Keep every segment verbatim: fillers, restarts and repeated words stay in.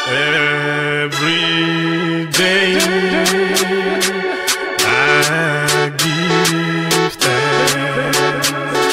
Every day I give thanks.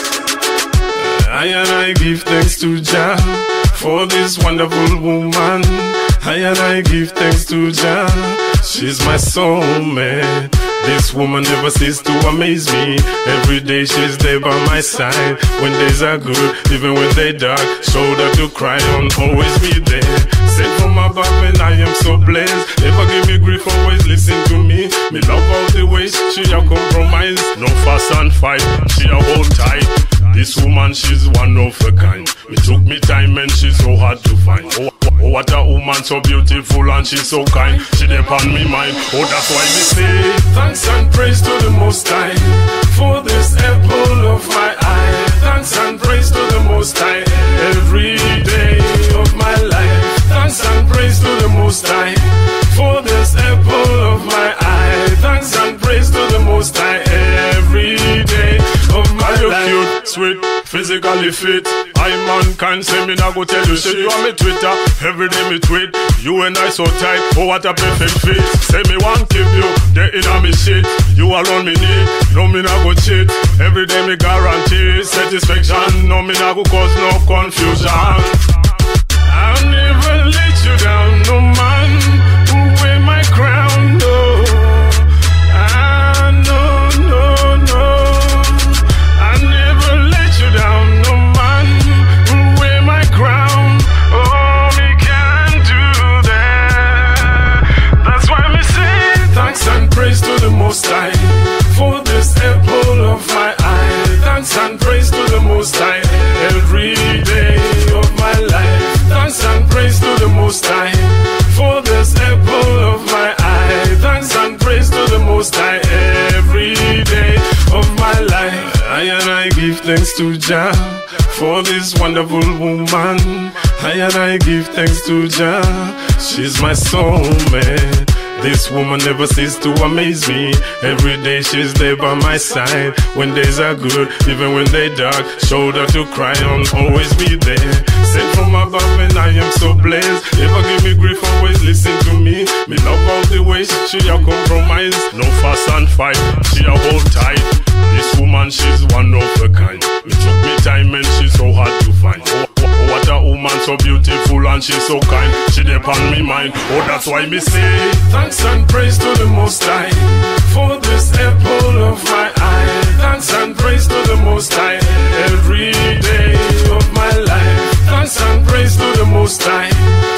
I and I give thanks to Jah for this wonderful woman. I and I give thanks to Jah, she's my soulmate. This woman never ceases to amaze me. Every day she's there by my side. When days are good, even when they dark, shoulder to cry on, always be there. Sent from above and I am so blessed. Never give me grief, always listen to me. Me love all the ways she a compromise. No fuss and fight, she a hold tight. This woman, she's one of a kind. Me took me time and she's so hard to find. Oh, oh, what a woman, so beautiful and she's so kind. She dey on me mind. Oh, that's why me say thanks and praise to the Most High for this apple of my eye. Thanks and praise to the Most High every day of my life. Thanks and praise to the Most High for this apple of my eye. Thanks and praise to the Most High every day of my life. Cute, sweet, physically fit. I mankind say me nah go tell you shit. You on me Twitter, every day me tweet. You and I so tight, oh what a perfect fit. Say me want keep you, there in a me shit. You alone me need, no me nah go cheat. Every day me guarantee satisfaction. No me nah go cause no confusion. I'll never let you down, no man who wear my crown, no. Ah, no, no, no. I'll never let you down, no man who wear my crown. Oh, me can't do that. That's why me say thanks and praise to the Most High for this apple of my eye. Thanks and praise to the Most High every day of my life. Thanks and praise to the Most High for this apple of my eye. Thanks and praise to the Most High every day of my life. I and I give thanks to Jah for this wonderful woman. I and I give thanks to Jah, she's my soulmate. This woman never ceases to amaze me. Every day she's there by my side. When days are good, even when they dark, shoulder to cry on, always be there. Sent from above and I am so blessed. Never give me grief, always listen to me. Me love all the ways she a compromise. No fuss and fight, she a hold tight. This woman, she's one of a kind. Me took me time and she's so hard to find. Oh, oh, what a woman, so beautiful and she's so kind. She dey on me mind. Oh, that's why me say thanks and praise to the Most High for this apple of my eye. Thanks and praise to the Most High every day of my life. Thanks and praise to the Most High